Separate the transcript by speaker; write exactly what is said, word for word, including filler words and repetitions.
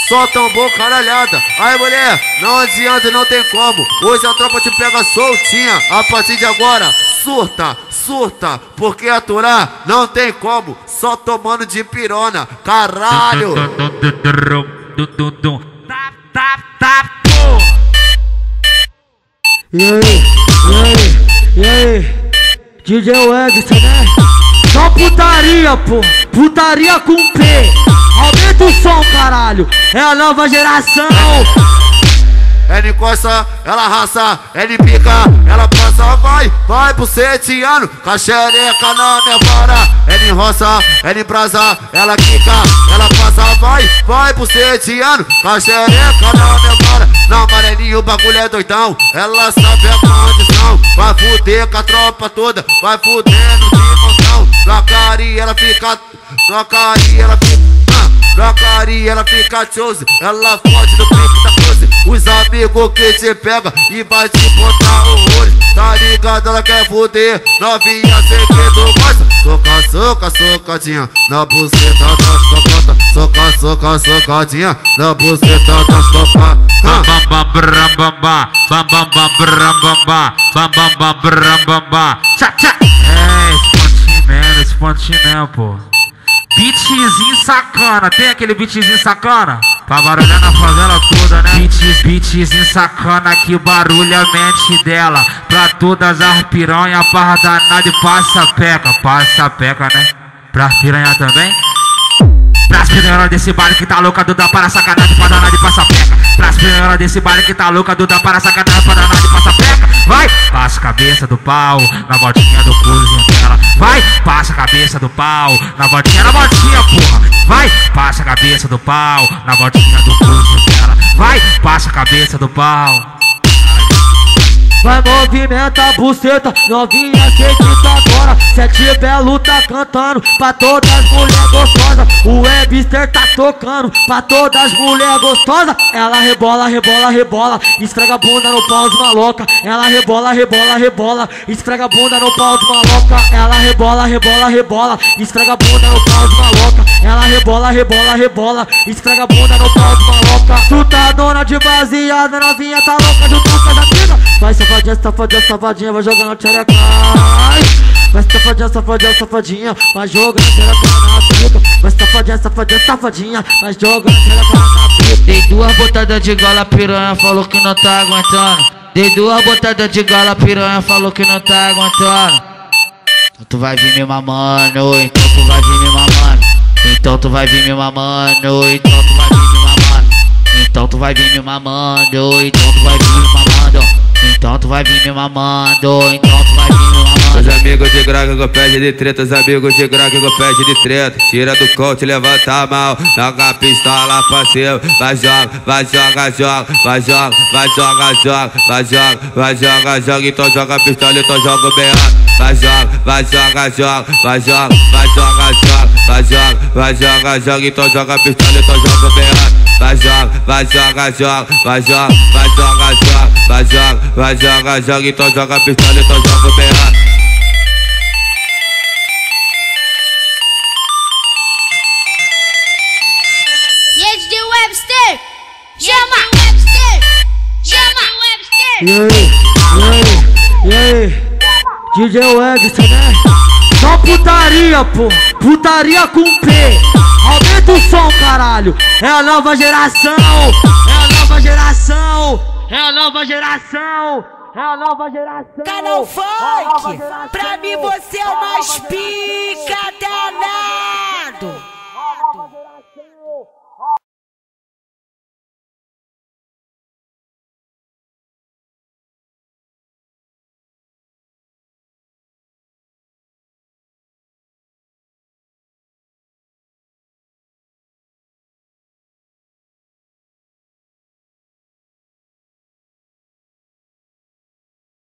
Speaker 1: só tambor caralhada. Aí mulher, não adianta, não tem como. Hoje a tropa te pega soltinha. A partir de agora, surta, surta, porque aturar não tem como. Só tomando de pirona, caralho.
Speaker 2: Tap, tap, tap,
Speaker 3: E aí, e aí, e aí, D J Wegson, né? Só putaria, pô, putaria com P. Aumenta o som, caralho, é a nova geração.
Speaker 1: Ela encosta, ela raça, ela pica, ela passa, vai, vai pro setiano, com a xereca na minha vara. Ela enroça, ela embrasa, ela quica, ela passa, vai, vai pro setiano, com a xereca na minha vara. Na amarelinha o bagulho é doidão, ela sabe a condição. Vai fuder com a tropa toda, vai fudendo de montão. Na carinha ela fica, na carinha ela fica. Na carinha ela fica chose, ela fode no pique da close. Os amigos que te pega e vai te botar horrores. Tá ligado, ela quer foder, novinha sei que tu gosta. Soca, soca, socadinha na buceta das cocotas. Soca, soca, socadinha na buceta das cocotas.
Speaker 2: bam bam bam bam bam bam bam bam bam bam bam bam bam bam. Tchá, tchá. É, esse pontinho mesmo, esse pontinho mesmo, pô. Beatzinho sacana, tem aquele beatzinho sacana? Pra barulhar na favela toda, né? Beat, beatzinho sacana que barulha a mente dela. Pra todas as piranha, barra danada e passa peca. Passa peca, né? Pra piranha também? Pras piranha desse baile que tá louca, Duda para sacanagem, pra danada e passa peca. Pras piranha desse baile que tá louca, Duda para sacanagem, pra danada e passa peca. Vai, passa a cabeça do pau na voltinha do cozinho dela. Vai, passa a cabeça do pau na voltinha, na voltinha, porra. Vai, passa a cabeça do pau na voltinha do cozinho dela. Vai, passa a cabeça do pau.
Speaker 3: Vai movimenta a buceta, novinha sei que tá agora. Sete Belo tá cantando pra todas as mulher gostosas. O Webster tá tocando pra todas as mulher gostosas. Ela rebola, rebola, rebola, esfrega a bunda no pau de maloca. Ela rebola, rebola, rebola, esfrega a bunda no pau de maloca. Ela rebola, rebola, rebola, esfrega a bunda no pau de maloca. Ela rebola, rebola, rebola, esfrega a bunda no pau de maloca. Tu tá dona de baseada, novinha tá louca junto com as amigas. Vai safadinha, safadinha, safadinha, vai jogando tchereca. Vai safadinha, safadinha, safadinha, vai jogando tchereca na pica. Vai safadinha, safadinha, safadinha, vai jogando tchereca na pica.
Speaker 4: Dei duas botadas de gola, piranha falou que não tá aguentando. Dei duas botadas de gola, piranha falou que não tá aguentando. Então tu vai vir me mamando, então tu vai vir me mamando. Então tu vai vir me mamando, então tu vai vir me mamando. Então tu vai vir me mamando, então tu vai vir me mamando. Então tu vai vir me mamando, então tu vai vir me mamando.
Speaker 5: Os amigos de grog que pede de treta, os amigos de grog que pede de treta. Tira do coach, levanta a mão, joga a pistola pra cima. Vai joga, vai joga, joga, vai joga, vai joga, joga, vai joga, vai joga, joga. Então joga a pistola, então joga o B O. Vai joga, vai joga, joga, vai joga, vai joga, joga, vai joga, vai joga, joga. Então joga a pistola, então joga o B O. Vai joga, vai joga, joga, vai joga, vai joga, joga, vai joga, vai joga, joga. Então joga a pistola, então joga o B O.
Speaker 6: E aí, D J Webster, chama! Webster, chama! Webster.
Speaker 3: E aí, e aí, e aí, D J Wegson, né? Só putaria, pô, putaria com P. Aumenta o som, caralho, é a nova geração. É a nova geração. É a nova geração. É a nova geração.
Speaker 7: Canal Funk, pra mim você é o mais pica danado.